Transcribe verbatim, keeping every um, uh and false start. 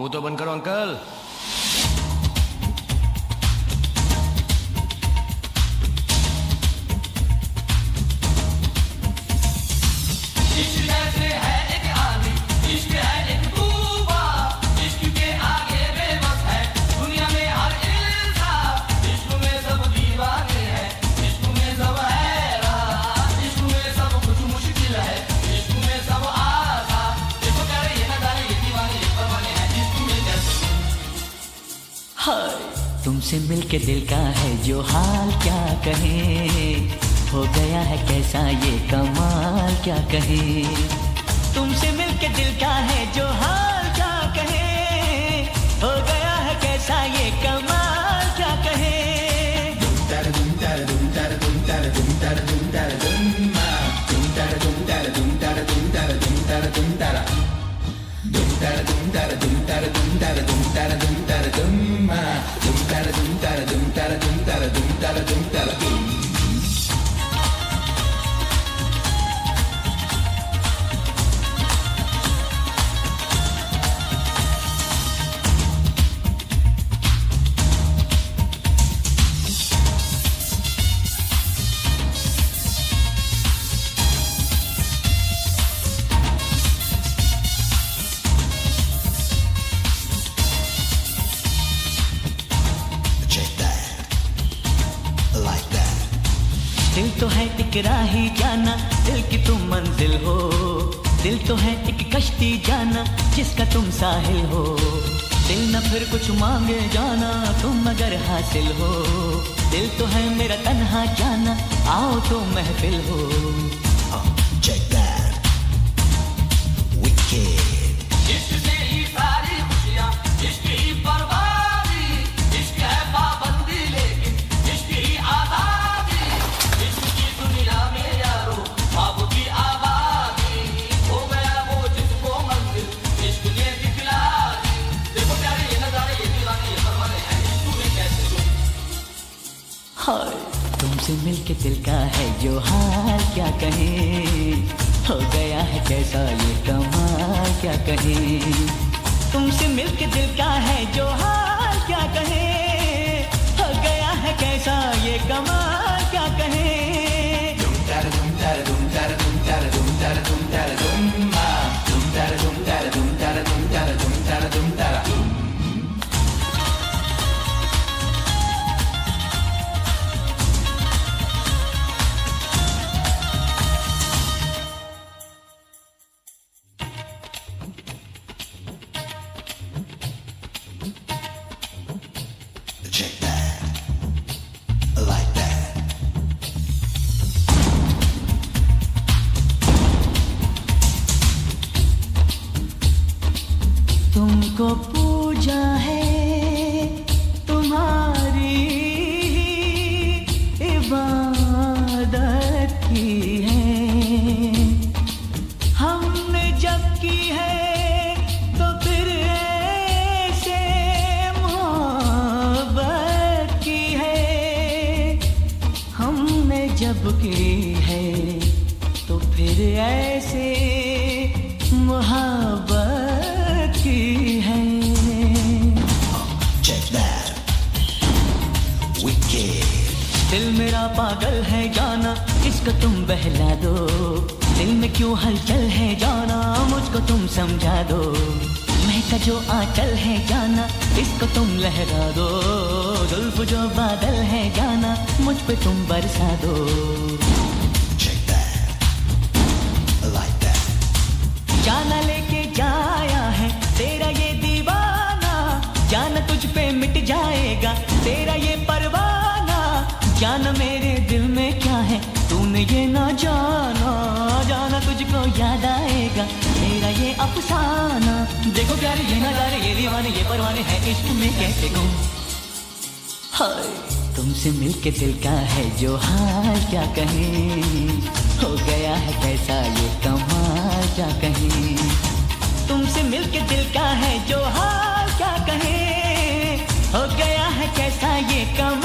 तो बंद करो अंकल। तुमसे मिलके दिल का है जो हाल क्या कहें, हो गया है कैसा ये कमाल क्या कहें। तुमसे मिलके दिल का है जो हाल क्या कहें, हो गया है कैसा ये कमाल क्या कहें। दिल तो है एक राही जाना, दिल की तुम मंजिल हो। दिल तो है एक कश्ती जाना, जिसका तुम साहिल हो। दिल न फिर कुछ मांगे जाना, तुम अगर हासिल हो। दिल तो है मेरा तन्हा जाना, आओ तो महफिल हो। Oh, check that. Wicked. इश्क से ही सारी खुशियाँ, इश्क ही बर्बादी, इश्क है पाबंदी लेकिन इश्क ही आजादी। इश्क की दुनिया में यारो ख्वाब की आबादी, हो गया वो जिसको मंजिल इश्क ने दिखला दी। देखो प्यारे ये नजारे, ये दीवाने, ये परवाने हैं, इश्क में कैसे तुम। हाय तुमसे मिलके दिल का है जो हाल क्या कहें, हो गया है कैसा ये कमाल क्या कहें। तुमसे मिलके दिल का है जो हाल क्या कहें, हो गया है कैसा ये कमाल क्या कहें। दुम तारा दुम तारा दुम तारा दुम तारा दुम तारा दुम तारा दुम दुम तारा दुम तारा दुम तारा दुम तारा दुम तारा दुम तारा। Check that. Like that. तुमको पूजा है तुम्हारी इबादत की है, हमने जब की है तो फिर ऐसे मोहब्बत की है। हमने जब की है तो फिर ऐसे मोहब्बत की है। Check that. Wicked. दिल मेरा पागल है जाना, इसको तुम बहला दो। दिल में क्यों हलचल है जाना, मुझको तुम समझा दो। महका जो आंचल है जाना, इसको तुम लहरा दो। जुल्फ जो बादल है जाना, मुझ पे तुम बरसा दो। Check that. Like that. जाना लेके जाया है तेरा ये दीवाना, जाना तुझ पे मिट जाएगा तेरा ये परवाना। जाना मेरे दिल में क्या है तूने ये ना जाना, जाना तुझको याद आएगा तेरा ये अफसाना। देखो प्यारे ये नजारे, ये दीवाने, ये परवाने हैं इश्क में कैसे गुम। हाय तुमसे मिलके दिल का है जो हाल क्या कहें, हो गया है कैसा ये कमाल क्या कहें। तुमसे मिलके दिल का है जो हाल क्या कहें, हो गया है कैसा ये कमाल।